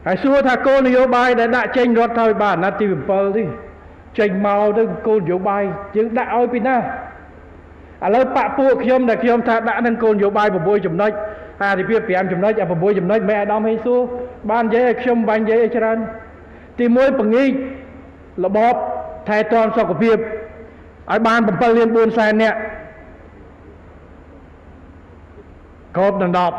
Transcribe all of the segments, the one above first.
ហើយសួរថាគោលនយោបាយដែលដាក់ចេញរដ្ឋាភិបាលអាណត្តិទី7នេះចេញមកទៅគោលនយោបាយយើងដាក់ឲ្យពីណាឥឡូវបាក់ពួកខ្ញុំដែលខ្ញុំថាដាក់នឹងគោលនយោបាយ6ចំណុចអាទិភាព5ចំណុចអា6ចំណុចមិនអាដាមហេសួរបាននិយាយឲ្យខ្ញុំបាញ់និយាយឲ្យច្រើនទី1ពង្រីករបបថែទាំសុខភាពឲ្យបាន7លាន4សែននាក់គ្រប់ដល់10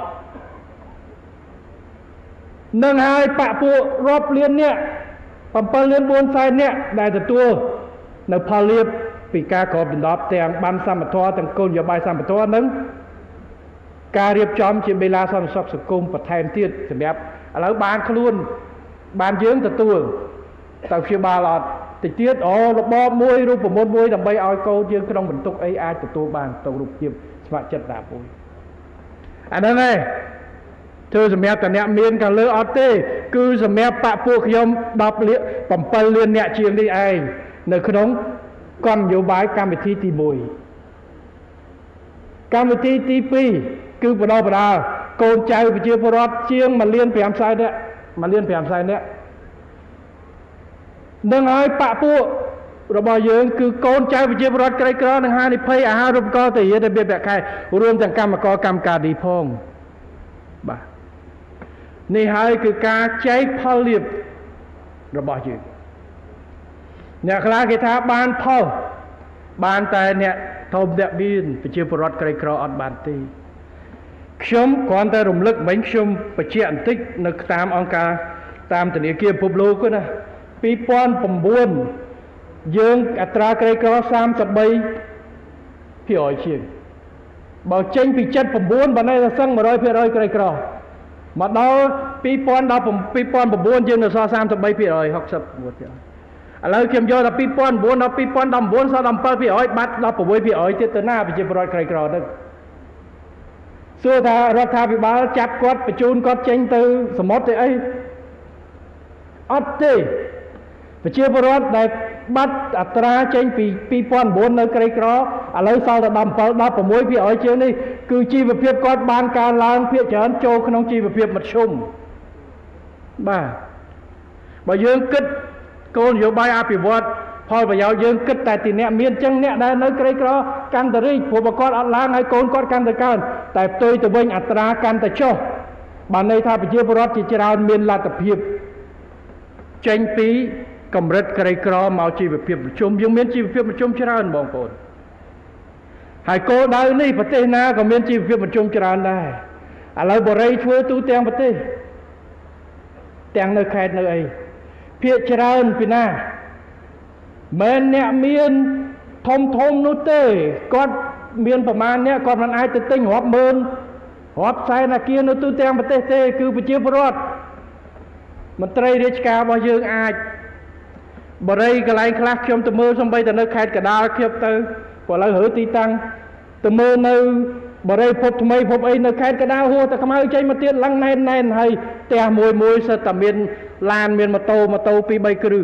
នឹងហើយបាក់ពួករាប់លាននាក់7លាន4សែននាក់ដែលទទួលនៅផលលាភពីការគ្របដណ្ដប់ទាំងបានសម្បត្តិទាំងគោលនយោបាយសម្បត្តិនឹងការរៀបចំជាបេឡាសន្តិសុខសង្គមបន្ថែមទៀតសម្រាប់ឥឡូវបានខ្លួនបានយើងទទួលទៅព្យាបាលអត់តិចទៀតរបបមួយរូបមន្តមួយដើម្បីឲ្យកូនយើងក្នុងបន្ទុកអីអាចទទួលបានទៅរូបភាពស្ម័គ្រចិត្តដាក់មួយអាហ្នឹងឯងធ្វើសម្រាប់តអ្នកមានខាងលើអត់ទេគឺសម្រាប់បាក់ពួកខ្ញុំ10លាន7លានអ្នកជាងនេះឯងនៅក្នុងគោលនយោបាយកម្មវិធីទី1កម្មវិធីទី2គឺបណ្ដោះបណ្ដាលកូនចៅប្រជាពលរដ្ឋជាង1លាន5សែននាក់1លាន5សែននាក់នឹងហើយបាក់ពួករបស់យើងគឺកូនចៅប្រជាពលរដ្ឋក្រីក្រនឹងហានិភ័យអាហារូបករណ៍ទៅរៀនរបៀបខែរួមទាំងកម្មករកម្មការឌីផងបាទនេះហើយគឺការចែកផលលាភរបស់យើងអ្នកខ្លះគេថាបានផលបានតែអ្នកធំអ្នកមានប្រជាពលរដ្ឋក្រីក្រអត់បានទេខ្ញុំគ្រាន់តែរំលឹកមិញខ្ញុំបញ្ជាក់បន្តិចនៅតាមអង្គការតាមធនាគារពិភពលោកណា2009យើងអត្រាក្រីក្រ33%ជាងបើចេញពី79បើនៅតែសឹង100%ក្រីក្រមកដល់2009យើងនៅសល់33% 69%ឥឡូវខ្ញុំយកដល់2009ដល់2019សល់17%បាត់16%ទៀតទៅណាប្រជាពលរដ្ឋក្រីក្រហ្នឹងសួរថារដ្ឋាភិបាលចាប់គាត់បញ្ជូនគាត់ចេញទៅសមុទ្រទៅអីអត់ទេប្រជាពលរដ្ឋដែលបាត់អត្រាចេញពី2009នៅក្រីក្រឥឡូវសល់តែ16%ជាងនេះគឺជីវភាពគាត់បានកើនឡើងភាគច្រើនចូលក្នុងជីវភាពមធ្យមបាទបើយើងគិតគោលនយោបាយអភិវឌ្ឍផលប្រយោជន៍យើងគិតតែទីអ្នកមានចឹងអ្នកដែលនៅក្រីក្រកាន់តែរីកព្រោះគាត់អត់ឡើងហើយកូនគាត់កាន់តែកើនតែផ្ទុយទៅវិញអត្រាកាន់តែចុះបានន័យថាប្រជាពលរដ្ឋជាច្រើនមានលទ្ធភាពចេញពីកម្រិតក្រីក្រមកជីវភាពប្រជុំយើងមានជីវភាពប្រជុំច្រើនបងប្អូនហើយគោលដៅនេះប្រទេសណាក៏មានជីវភាពប្រជុំច្រើនដែរឥឡូវបរិយាធ្វើទូទាំងប្រទេសទាំងនៅខេត្តនៅអីភាគច្រើនពីណាមិនអ្នកមានធំនោះទេគាត់មានប្រមាណអ្នកគាត់មិនអាចទៅទិញរាប់ម៉ឺនរាប់សែនអគារនៅទូទាំងប្រទេសទេគឺប្រជាពលរដ្ឋមន្ត្រីរាជការរបស់យើងអាចបរិយាកន្លែងខ្លះខ្ញុំទៅមើលសំបីតែនៅខេត្តកណ្ដាលខ្ញុំទៅព្រោះឥឡូវរើទីតាំងទៅមើលនៅបរិយាភពថ្មីភពអីនៅខេត្តកណ្ដាលហួសតែខ្មៅចេញមកទៀតឡើងណែនហើយផ្ទះមួយសិតតែមានឡានមានម៉ូតូ2-3គ្រឿង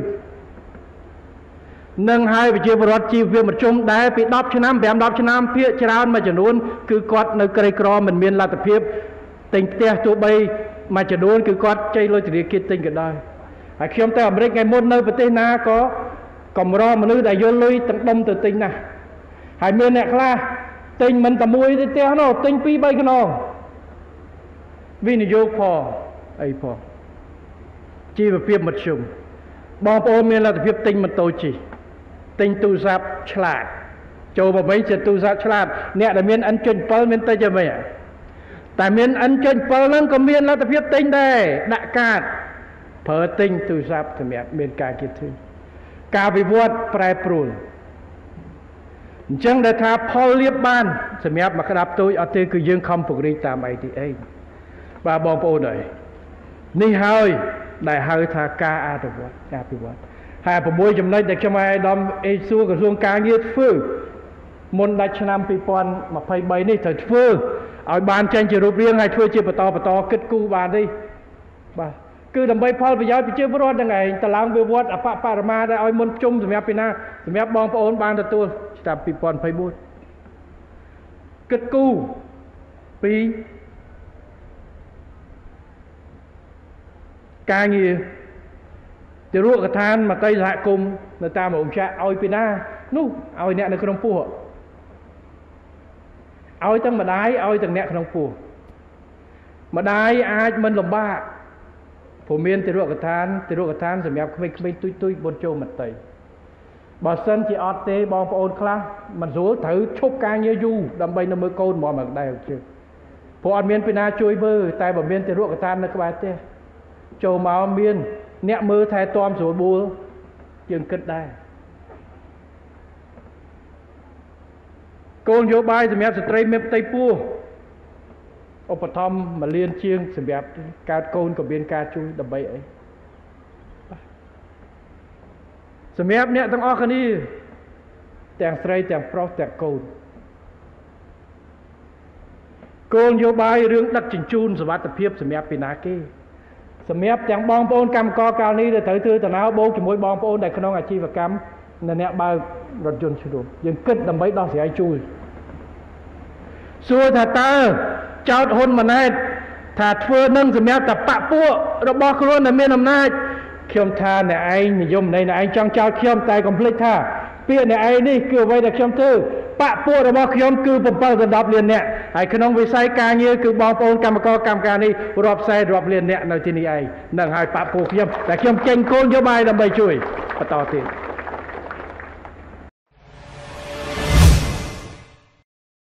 នឹងហើយប្រជាពលរដ្ឋជីវភាពប្រជុំដែរពី10ឆ្នាំ5-10ឆ្នាំភាគច្រើនមួយចំនួនគឺគាត់នៅក្រីក្រមិនមានលទ្ធភាពទិញផ្ទះទោះបីមួយចំនួនគឺគាត់ចេញលុយធនាគារទិញក៏ដោយហើយខ្ញុំទៅអាមេរិកថ្ងៃមុននៅប្រទេសណាក៏កម្រមនុស្សដែលយកលុយទាំងដុំទៅទិញណាស់ហើយមានអ្នកខ្លះទិញមិនតែមួយទេផ្ទះនោះទិញ2-3ខ្នងវិនិយោគផងអីផងជីវភាពមធ្យមបងប្អូនមានលទ្ធភាពទិញម៉ូតូជិះទិញទូរស័ព្ទឆ្លាតចូលមកវិញជាទូរស័ព្ទឆ្លាតអ្នកដែលមាន N.7 មានតិចទេតែមាន N.7 ហ្នឹងក៏មានលទ្ធភាពទិញដែរដាក់កាតប្រើទិញទូរស័ព្ទសម្រាប់មានការគិតធ្វើការវិវត្តប្រែប្រួលអញ្ចឹងដែលថាផលលាភបានសម្រាប់មកក្តាប់តូចអត់ទេគឺយើងខំពង្រីកតាមអីទីអីបាទបងប្អូនអើយនេះហើយដែលហៅថាការអភិវឌ្ឍហើយ6ចំណុចដែលខ្ញុំឲ្យអាដាមអេសួរក្រសួងការងារធ្វើមុនដាច់ឆ្នាំ2023នេះត្រូវធ្វើឲ្យបានចេញជារូបរាងហើយធ្វើជាបន្តគិតគូរបានទេបាទគឺដើម្បីផលប្រយោជន៍ប្រជាពលរដ្ឋហ្នឹងឯងតឡើងវិវត្តអបបរមាដែលឲ្យមុនជុំសម្រាប់ពីណាសម្រាប់បងប្អូនបានទទួលឆ្នាំ2024គិតគូរពីការងារទៅរកកថានមកតៃសហគមន៍នៅតាមរោងចក្រឲ្យពីណានោះឲ្យអ្នកនៅក្នុងពោះឲ្យទាំងម្ដាយឲ្យទាំងអ្នកក្នុងពោះម្ដាយអាចមិនលំបាកព្រោះមានទៅរកកថានសម្រាប់ក្មេងៗទុយបុនចូលមត្តេបើសិនជាអត់ទេបងប្អូនខ្លះមិនស្រួលត្រូវឈប់ការងារយូរដើម្បីនៅមើលកូនមកមកដែរជឿព្រោះអត់មានពីណាជួយមើលតែបើមានទៅរកកថាននៅក្បែរផ្ទះចូលមកមានអ្នកមើលថែទាំស្រួលបួលយើងគិតដែរគោលនយោបាយសម្រាប់ស្ត្រីមានផ្ទៃពោះឧបត្ថម្ភ1លានជាងសម្រាប់កើតកូនក៏មានការជួយដើម្បីអីសម្រាប់អ្នកទាំងអស់គ្នាទាំងស្រីទាំងប្រុសទាំងកូនគោលនយោបាយរឿងដឹកជញ្ជូនសុវត្ថិភាពសម្រាប់ពីណាគេសម្រាប់ទាំងបងប្អូនកម្មករកាលនេះដែលត្រូវធ្វើដំណើរបូកជាមួយបងប្អូនដែលក្នុងអាជីវកម្មអ្នកបើករថយន្តឈ្នួលយើងគិតដើម្បីដោះស្រាយជួយសួរថាតើចោតហ៊ុនម៉ាណែតថាធ្វើនឹងសម្រាប់តែបពពួករបស់ខ្លួនដែលមានអំណាចខ្ញុំថាអ្នកឯងនិយមអ្នកឯងចង់ចោតខ្ញុំតែកុំភ្លេចថាពាក្យអ្នកឯងនេះគឺអ្វីដែលខ្ញុំធ្វើបពពួករបស់ខ្ញុំគឺ7ទៅ10លានអ្នកហើយក្នុងវិស័យការងារគឺបងប្អូនកម្មករកម្មការនេះរាប់សែនរាប់លានអ្នកនៅទីនេះឯងនឹងហើយបពពួកខ្ញុំតែខ្ញុំចេញគោលនយោបាយដើម្បីជួយបន្តទៀត